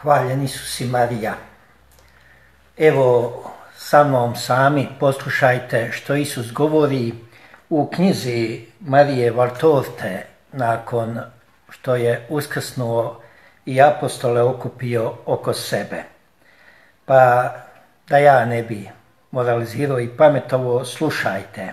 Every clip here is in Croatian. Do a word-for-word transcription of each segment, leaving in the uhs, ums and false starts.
Hvaljeni su si Marija. Evo sa mnom sami poslušajte što Isus govori u knjizi Marije Valtorte nakon što je uskrsnuo i apostole okupio oko sebe. Pa da ja ne bi moralizirao i pametovo, slušajte.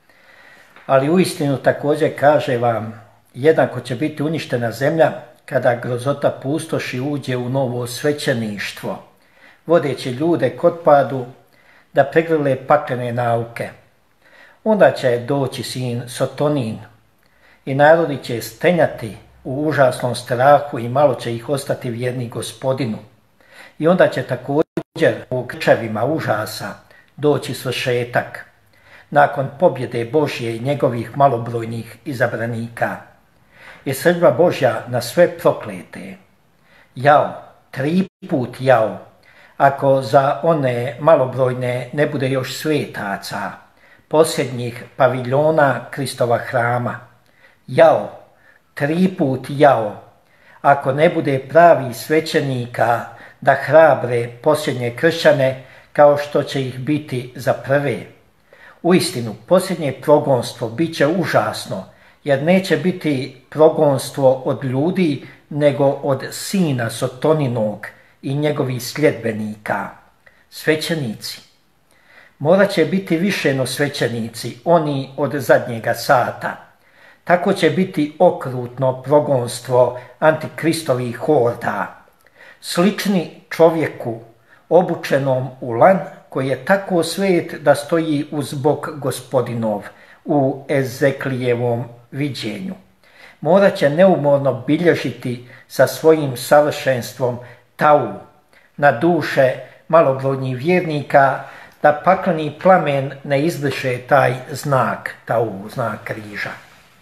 Ali uistinu također kaže vam, jednako će biti uništena zemlja kada grozota pustoši uđe u novo svećeništvo, vodeći ljude k otpadu da pregrle paklene nauke. Onda će doći sin Sotonin i narodi će stenjati u užasnom strahu i malo će ih ostati vjerni Gospodinu. I onda će također u grčevima užasa doći svršetak, nakon pobjede Božje i njegovih malobrojnih izabranika. I srdba Božja na sve proklete. Jao, tri put jao, ako za one malobrojne ne bude još svetaca, posljednjih paviljona Kristova hrama. Jao, tri put jao, ako ne bude pravi svećenika da hrabre posljednje kršćane kao što će ih biti za prve. Uistinu, posljednje progonstvo bit će užasno, jer neće biti progonstvo od ljudi, nego od sina Sotoninog i njegovih sljedbenika. Svećenici. Morat će biti više no svećenici, oni od zadnjega sata. Tako će biti okrutno progonstvo antikristovih horda. Slični čovjeku obučenom u lan koji je tako svet da stoji uz bok Gospodinov u Ezeklijevom viđenju. Morat će neumorno bilježiti sa svojim savršenstvom tau na duše malobrojnih vjernika, da pakleni plamen ne izbriše taj znak, tau, znak križa.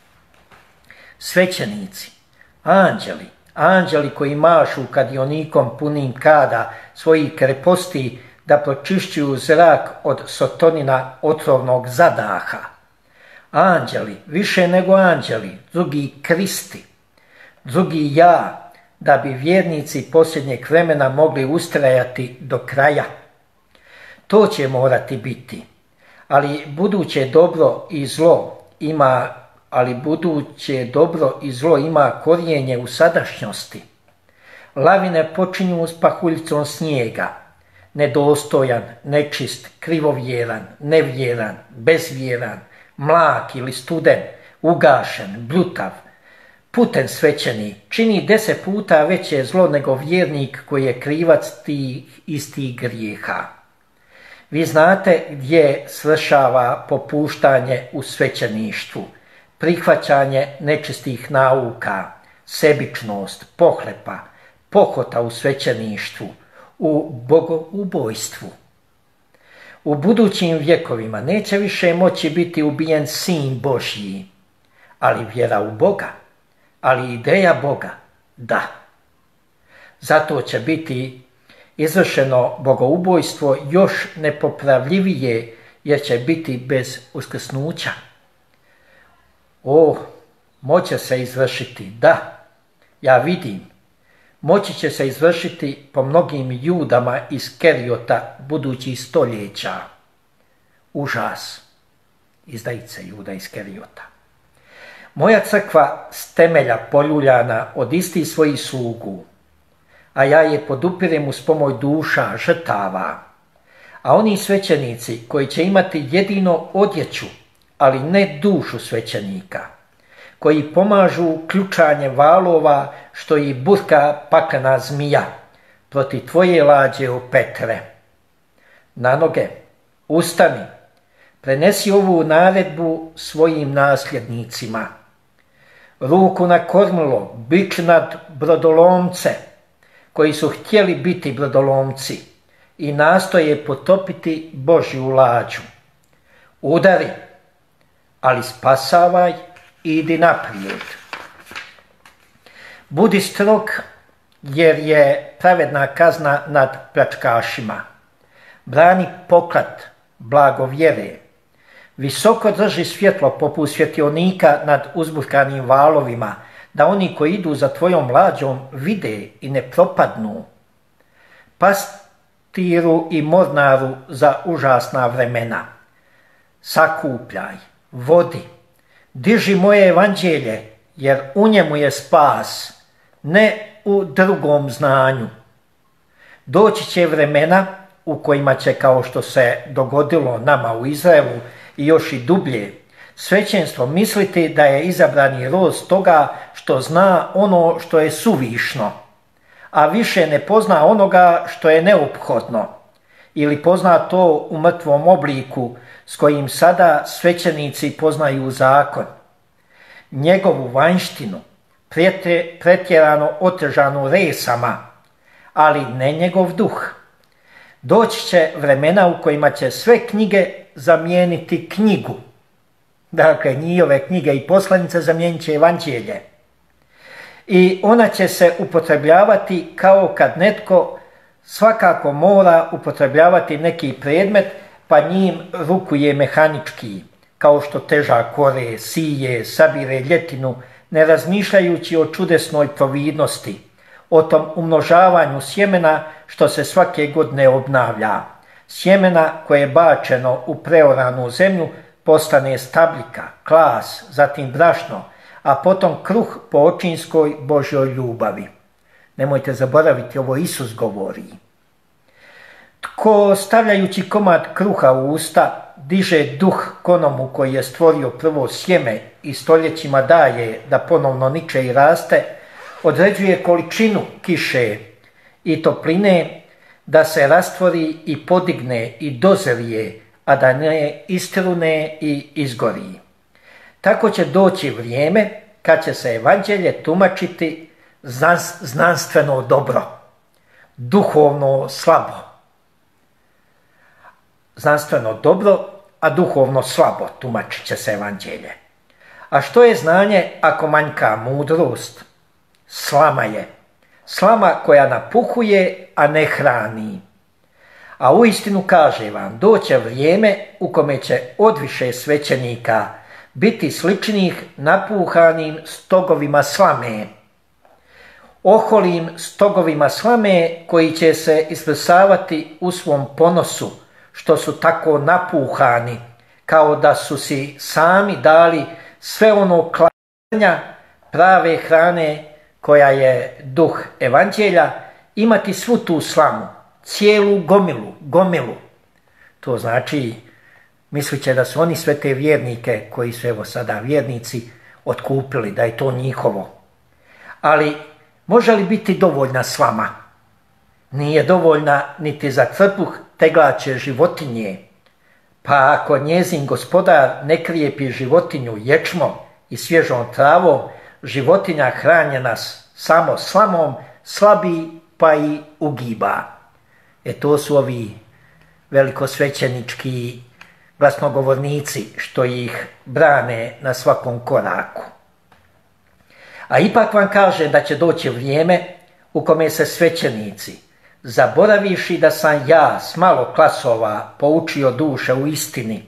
Svećenici, anđeli, anđeli koji mašu kadionikom punim kada svojih kreposti da pročišćuju zrak od Sotonina otrovnog zadaha. Anđeli, više nego anđeli, drugi Kristi, drugi ja, da bi vjernici posljednjeg vremena mogli ustrajati do kraja. To će morati biti, ali buduće dobro i zlo ima, ali buduće dobro i zlo ima korijenje u sadašnjosti. Lavine počinju s pahuljicom snijega, nedostojan, nečist, krivovjeran, nevjeran, bezvjeran, mlak ili studen, ugašen, blutav, puten svećeni, čini deset puta veće zlo nego vjernik koji je krivac tih istih grijeha. Vi znate gdje svršava popuštanje u svećeništvu, prihvaćanje nečistih nauka, sebičnost, pohlepa, pohota u svećeništvu, u bogoubojstvu. U budućim vjekovima neće više moći biti ubijen sin Božji, ali vjera u Boga, ali ideja Boga, da. Zato će biti izvršeno bogoubojstvo još nepopravljivije, jer će biti bez uskrsnuća. O, moće se izvršiti, da, ja vidim. Moći će se izvršiti po mnogim Judama iz Keriota budućih stoljeća. Užas. Izdajice Juda iz Keriota. Moja crkva s temelja poljuljana od istih svojih slugu, a ja je podupirem uz pomoć duša, žrtava. A oni svećenici koji će imati jedino odjeću, ali ne dušu svećenika, koji pomažu ključanje valova što i burka paklena zmija protiv tvoje lađe o Petre. Na noge, ustani, prenesi ovu naredbu svojim nasljednicima. Ruku na kormilo, bič nad brodolomce, koji su htjeli biti brodolomci i nastoje potopiti Božju lađu. Udari, ali spasavaj i idi naprijed. Budi strog, jer je pravedna kazna nad pljačkašima. Brani poklad, blago vjere. Visoko drži svjetlo poput svjetionika nad uzburkanim valovima, da oni koji idu za tvojom lađom vide i ne propadnu. pastiru i mornaru za užasna vremena. Sakupljaj, vodi, diži moje evanđelje, jer u njemu je spas, ne u drugom znanju. Doći će vremena u kojima će, kao što se dogodilo nama u Izraelu i još i dublje, svećenstvo misliti da je izabrani rod toga što zna ono što je suvišno, a više ne pozna onoga što je neophodno, ili pozna to u mrtvom obliku s kojim sada svećenici poznaju zakon. Njegovu vanjštinu, pretjerano otežanu resama, ali ne njegov duh. Doći će vremena u kojima će sve knjige zamijeniti knjigu. Dakle, njihove knjige i poslanice zamijenit će evanđelje. I ona će se upotrebljavati kao kad netko svakako mora upotrebljavati neki predmet, pa njim rukuje mehanički, kao što teža kore, sije, sabire ljetinu, ne razmišljajući o čudesnoj providnosti, o tom umnožavanju sjemena što se svake godine obnavlja. Sjemena koje je bačeno u preoranu zemlju postane stabljika, klas, zatim brašno, a potom kruh po očinskoj Božjoj ljubavi. Nemojte zaboraviti, ovo Isus govori. Tko stavljajući komad kruha u usta diže duh konomu koji je stvorio prvo sjeme i stoljećima daje da ponovno niče i raste, određuje količinu kiše i topline da se rastvori i podigne i dozrije, a da ne istrune i izgori. Tako će doći vrijeme kad će se evanđelje tumačiti znanstveno dobro, duhovno slabo. Znanstveno dobro, a duhovno slabo tumačit će se evanđelje. A što je znanje ako manjka mudrost? Slama je. Slama koja napuhuje, a ne hrani. A uistinu kaže vam, doće vrijeme u kome će odviše svećenika biti sličnih napuhanim stogovima slame. Oholim stogovima slame koji će se isvrsavati u svom ponosu, što su tako napuhani, kao da su si sami dali sve ono klanja prave hrane koja je duh evanđelja, imati svu tu slamu, cijelu gomilu, gomilu. To znači, mislit će da su oni sve te vjernike, koji su evo sada vjernici, otkupili, da je to njihovo. Ali može li biti dovoljna slama? Nije dovoljna niti za trbuh teglače životinje. Pa ako njezin gospodar ne krijepi životinju ječmom i svježom travom, životinja hranjena samo slamom slabi pa i ugiba. E to su ovi velikosvećenički glasnogovornici što ih brane na svakom koraku. A ipak vam kaže da će doći vrijeme u kome se svećenici, zaboraviši da sam ja s malo klasova poučio duše u istini,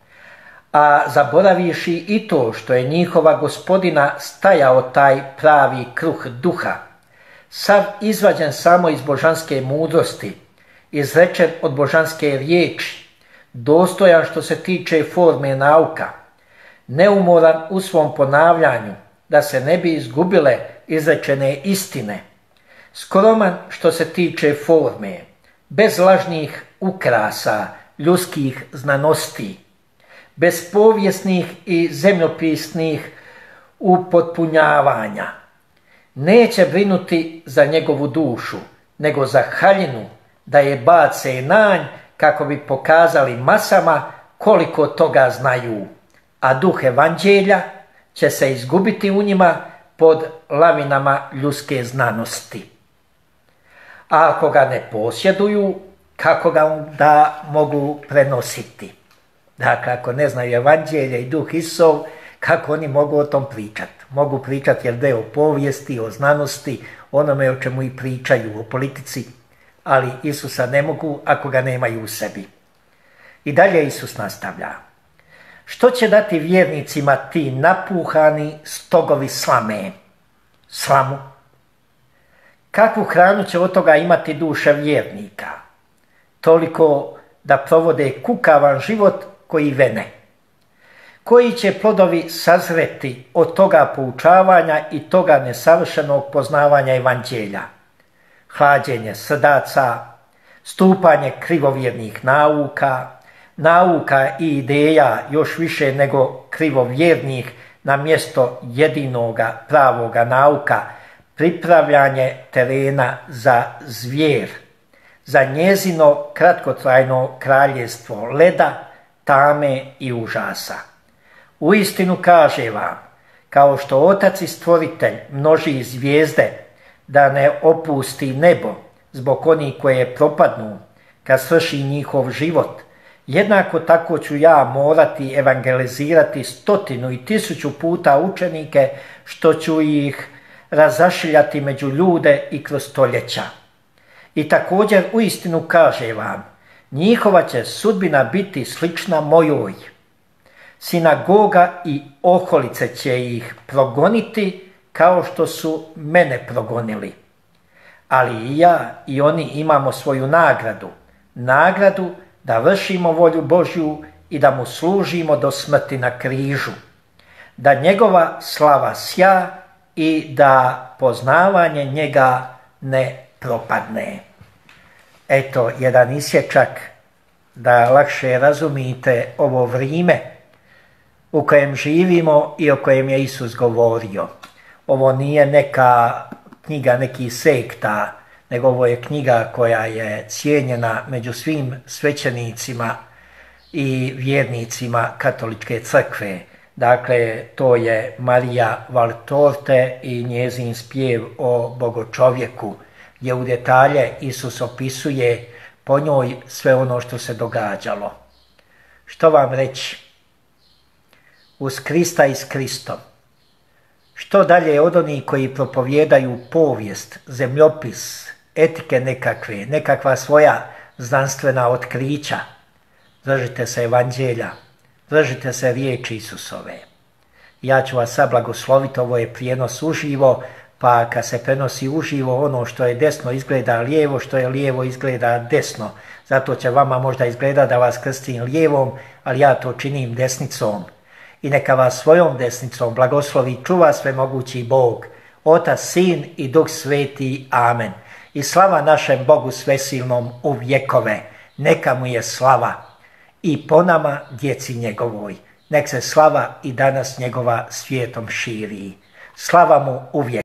a zaboraviši i to što je njihova gospodina stajao taj pravi kruh duha, sav izvađen samo iz božanske mudrosti, izrečen od božanske riječi, dostojan što se tiče forme nauka, neumoran u svom ponavljanju, da se ne bi izgubile izrečene istine, skroman što se tiče forme, bez lažnih ukrasa ljudskih znanosti, bez povijesnih i zemljopisnih upotpunjavanja. Neće brinuti za njegovu dušu, nego za haljinu da je bace nanj kako bi pokazali masama koliko toga znaju, a duh evanđelja će se izgubiti u njima pod lavinama ljudske znanosti. A ako ga ne posjeduju, kako ga onda mogu prenositi? Dakle, ako ne znaju evanđelje i duh Isusov, kako oni mogu o tom pričati? Mogu pričati jer da je o povijesti, o znanosti, onome o čemu i pričaju, o politici, ali Isusa ne mogu ako ga nemaju u sebi. I dalje Isus nastavlja. Što će dati vjernicima ti napuhani stogovi slame? Slamu. Kakvu hranu će od toga imati duša vjernika? Toliko da provode kukavan život koji vene. Koji će plodovi sazreti od toga poučavanja i toga nesavršenog poznavanja evanđelja? Hlađenje srdaca, stupanje krivovjernih nauka, nauka i ideja još više nego krivovjernih na mjesto jedinoga pravoga nauka, pripravljanje terena za zvijer, za njezino kratkotrajno kraljevstvo leda, tame i užasa. Uistinu kaže vam, kao što Otac i Stvoritelj množi zvijezde da ne opusti nebo zbog onih koje propadnu kad svrši njihov život, jednako tako ću ja morati evangelizirati stotinu i tisuću puta učenike, što ću ih razašiljati među ljude i kroz stoljeća. I također uistinu kaže vam, njihova će sudbina biti slična mojoj. Sinagoga i okolice će ih progoniti kao što su mene progonili. Ali i ja i oni imamo svoju nagradu, nagradu da vršimo volju Božju i da mu služimo do smrti na križu, da njegova slava sja i da poznavanje njega ne propadne. Eto, jedan isječak da lakše razumite ovo vrijeme u kojem živimo i o kojem je Isus govorio. Ovo nije neka knjiga nekih sekta, nego ovo je knjiga koja je cijenjena među svim svećenicima i vjernicima katoličke crkve. Dakle, to je Marija Valtorte i njezin spjev o bogočovjeku, gdje u detalje Isus opisuje po njoj sve ono što se događalo. Što vam reći? Uz Krista i s Kristom. Što dalje od onih koji propovijedaju povijest, zemljopis, etike nekakve, nekakva svoja znanstvena otkrića. Držite se evanđelja, držite se riječi Isusove. Ja ću vas sad blagosloviti, ovo je prijenos uživo, pa kad se prenosi uživo, ono što je desno izgleda lijevo, što je lijevo izgleda desno. Zato će vama možda izgleda da vas krstim lijevom, ali ja to činim desnicom. I neka vas svojom desnicom blagoslovi čuva svemogući Bog, Otac, Sin i Duh Sveti. Amen. I slava našem Bogu svesilnom u vjekove. Neka mu je slava i po nama, djeci njegovoj. Nek se slava i danas njegova svijetom širi. Slava mu uvijek.